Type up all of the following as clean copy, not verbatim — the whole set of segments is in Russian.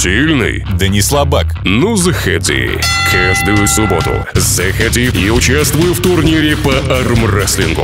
Сильный? Да не слабак. Ну, заходи. Каждую субботу заходи и участвуй в турнире по армрестлингу.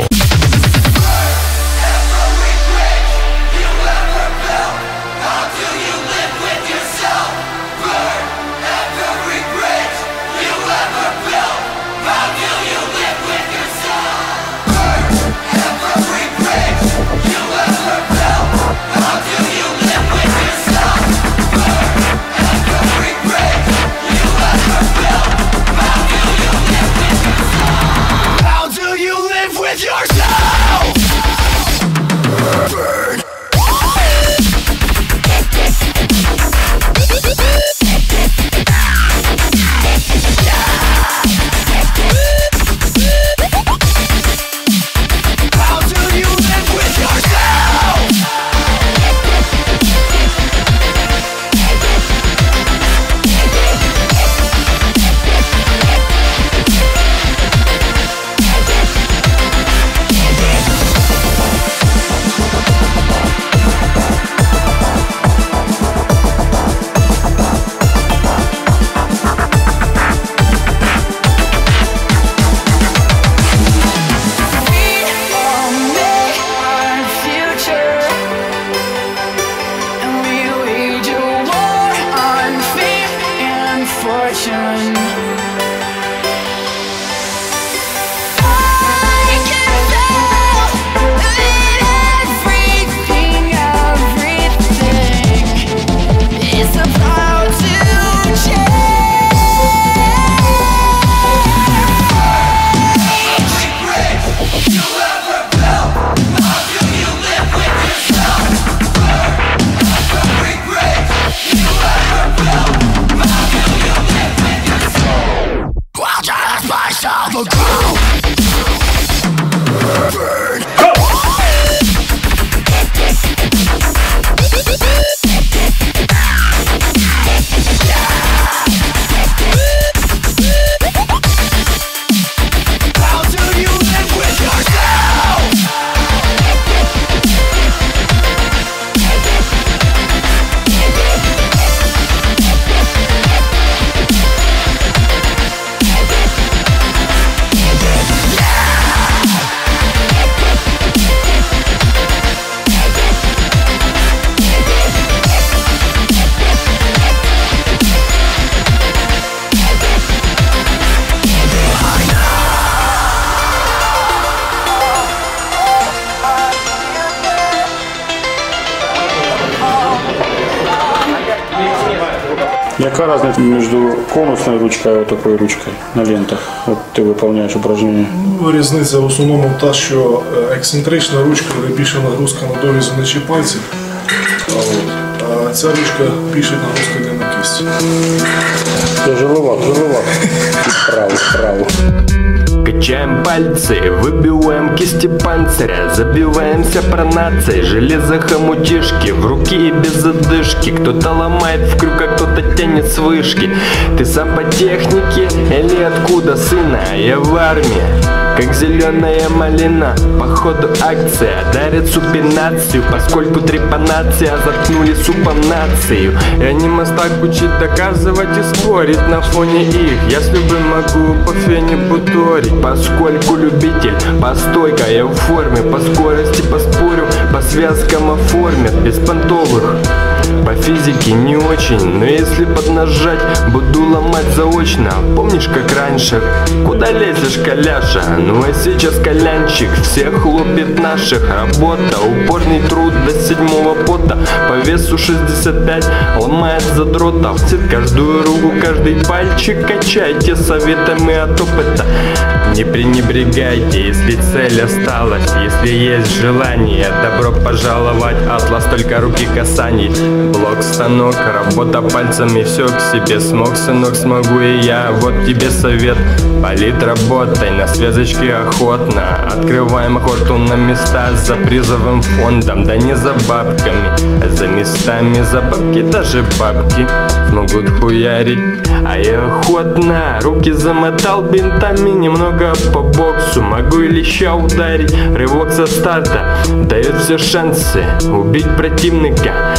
Яка разница между конусной ручкой и вот такой ручкой на лентах? От ти виконуєш упражнення. Різниця в основному та, що ексцентрична ручка, де більше нагрузка на дорізаничі пальці, а ця ручка більше нагрузка йде на кисть. Тяжеловато. Право. Качаем пальцы, выбиваем кисти панциря, забиваемся пронацией, железо хомутишки, в руки и без задышки. Кто-то ломает в крюк, а кто-то тянет с вышки. Ты сам по технике или откуда, сына? Я в армии, как зеленая малина. Походу акция дарит супинацию, поскольку трепанация заткнули супом нацию. Я не мастак учить, доказывать и спорить на фоне их. Я с любым могу по фене буторить, поскольку любитель, постойка, я в форме, по скорости поспорю, по связкам оформят, без понтовых. По физике не очень, но если поднажать, буду ломать заочно. Помнишь, как раньше? Куда лезешь, коляша? Ну а сейчас колянчик всех лупит наших. Работа, упорный труд до 7-го пота. По весу 65 ломает задротов. Каждую руку, каждый пальчик качайте советами от опыта. Не пренебрегайте, если цель осталась, если есть желание. Добро пожаловать, атлас, только руки касаний. Блок, станок, работа пальцами, все к себе. Смог, сынок, смогу и я. Вот тебе совет. Полит работай, на связочке охотно. Открываем охоту на места за призовым фондом. Да не за бабками, а за местами, за бабки. Даже бабки смогут хуярить, а я охотно руки замотал бинтами. Немного по боксу, могу и леща ударить. Рывок со старта дает все шансы убить противника. Иди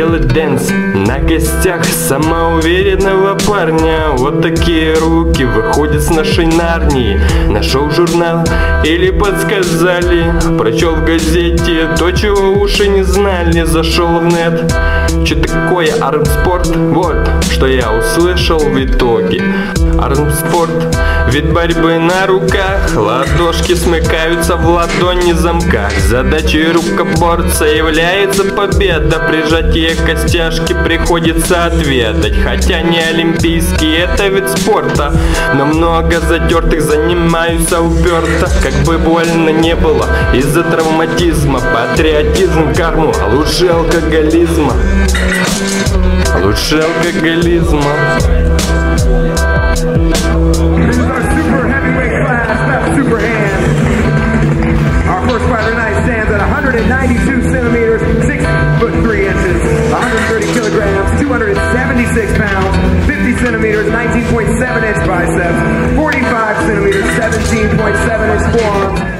делать дэнс на гостях самоуверенного парня. Вот такие руки выходят с нашей Нарнии. Нашел журнал или подсказали, прочел в газете то, чего уши не знали. Зашел в нет, что такое армспорт? Вот что я услышал в итоге. Армспорт — вид борьбы на руках, ладошки смыкаются в ладони замках. Задачей рукоборца является победа, прижатие костяшки приходится отведать. Хотя не олимпийский это вид спорта, но много затертых занимаются уперто. Как бы больно не было из-за травматизма, патриотизм карму лучше алкоголизма. Лучше алкоголизма. This is our super heavyweight class, not super hand. Our first fighter tonight stands at 192 centimeters, 6 foot 3 inches, 130 kilograms, 276 pounds, 50 centimeters, 19.7 inch biceps, 45 centimeters, 17.7 inch forearms,